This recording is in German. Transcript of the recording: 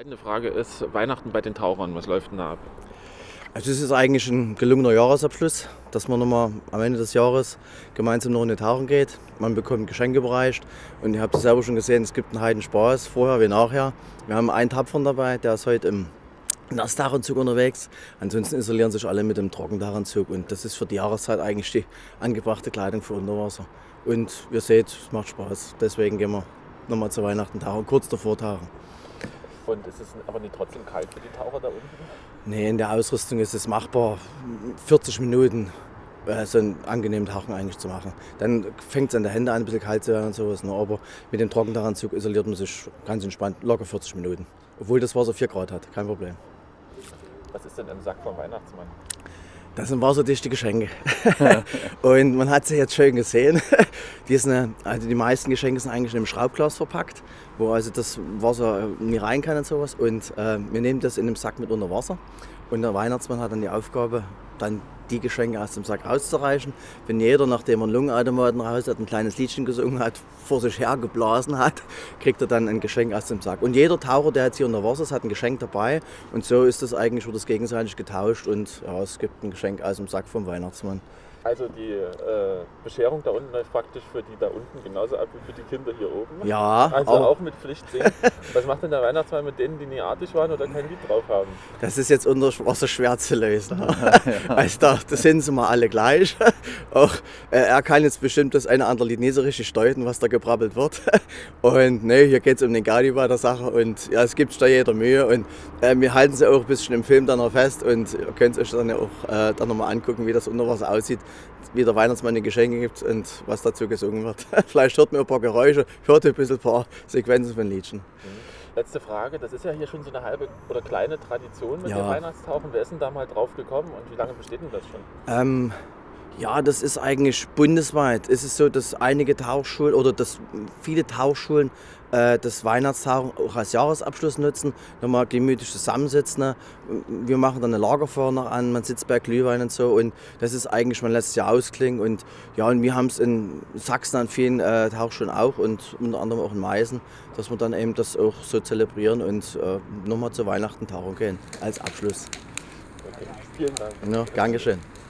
Entscheidende Frage ist Weihnachten bei den Tauchern. Was läuft denn da ab? Also das ist eigentlich ein gelungener Jahresabschluss, dass man nochmal am Ende des Jahres gemeinsam eine Runde tauchen geht. Man bekommt Geschenke überreicht und ihr habt es selber schon gesehen, es gibt einen Heidenspaß, vorher wie nachher. Wir haben einen Tapfern dabei, der ist heute im Nasstachanzug unterwegs. Ansonsten isolieren sich alle mit dem Trockentachanzug und das ist für die Jahreszeit eigentlich die angebrachte Kleidung für Unterwasser. Und ihr seht, es macht Spaß, deswegen gehen wir nochmal zu Weihnachten tauchen, kurz davor tauchen. Und ist es aber nicht trotzdem kalt für die Taucher da unten? Nee, in der Ausrüstung ist es machbar, 40 Minuten so einen angenehmen Tauchen eigentlich zu machen. Dann fängt es an der Hände an, ein bisschen kalt zu werden und sowas. Ne? Aber mit dem Trockentachanzug isoliert man sich ganz entspannt, locker 40 Minuten. Obwohl das Wasser 4 Grad hat, kein Problem. Was ist denn im Sack vom Weihnachtsmann? Das sind wasserdichte Geschenke. Und man hat sie jetzt schön gesehen. Die meisten Geschenke sind eigentlich in einem Schraubglas verpackt, wo also das Wasser nie rein kann und sowas. Und wir nehmen das in einem Sack mit unter Wasser. Und der Weihnachtsmann hat dann die Aufgabe, dann die Geschenke aus dem Sack rauszureichen. Wenn jeder, nachdem er einen Lungenautomaten raus hat, ein kleines Liedchen gesungen hat, vor sich her geblasen hat, kriegt er dann ein Geschenk aus dem Sack. Und jeder Taucher, der jetzt hier unter Wasser ist, hat ein Geschenk dabei. Und so ist das eigentlich, wird das gegenseitig getauscht und ja, es gibt ein Geschenk aus dem Sack vom Weihnachtsmann. Also die Bescherung da unten läuft praktisch für die da unten genauso ab wie für die Kinder hier oben? Ja, Also auch mit Pflicht singen. Was macht denn der Weihnachtsmann mit denen, die nie artig waren oder kein Lied drauf haben? das ist jetzt unter Wasser schwer zu lösen. Also da sind sie mal alle gleich. Auch er kann jetzt bestimmt das eine oder andere Lied nicht so richtig deuten, was da gebrabbelt wird. Und ne, hier geht es um den Gaudi bei der Sache und ja, es gibt da jeder Mühe. Und wir halten sie auch ein bisschen im Film dann noch fest und ihr könnt euch dann ja auch dann nochmal angucken, wie das unter Wasser aussieht, wie der Weihnachtsmann die Geschenke gibt und was dazu gesungen wird. Vielleicht hört man ein paar Geräusche, hört ein bisschen ein paar Sequenzen von Liedchen. Letzte Frage, das ist ja hier schon so eine halbe oder kleine Tradition mit Ja. dem Weihnachtstauchen. Wer ist denn da mal drauf gekommen und wie lange besteht denn das schon? Ja, das ist eigentlich bundesweit. Es ist so, dass einige Tauchschulen oder dass viele Tauchschulen das Weihnachtstauchen auch als Jahresabschluss nutzen, nochmal gemütlich zusammensitzen. Ne? Wir machen dann eine Lagerfeuer noch an, man sitzt bei Glühwein und so und das ist eigentlich mein letztes Jahr ausklingen und ja, und wir haben es in Sachsen an vielen Tauchschulen auch und unter anderem auch in Meißen, dass wir dann eben das auch so zelebrieren und nochmal zu Weihnachten tauchen gehen als Abschluss. Okay. Vielen Dank. Ja, gern geschehen.